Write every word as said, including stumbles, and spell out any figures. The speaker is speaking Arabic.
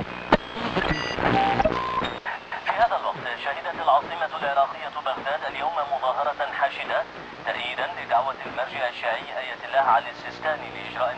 في هذا الوقت شهدت العاصمة العراقية بغداد اليوم مظاهرة حاشدة تأييدا لدعوة المرجع الشيعي آية الله علي السيستاني لإجراء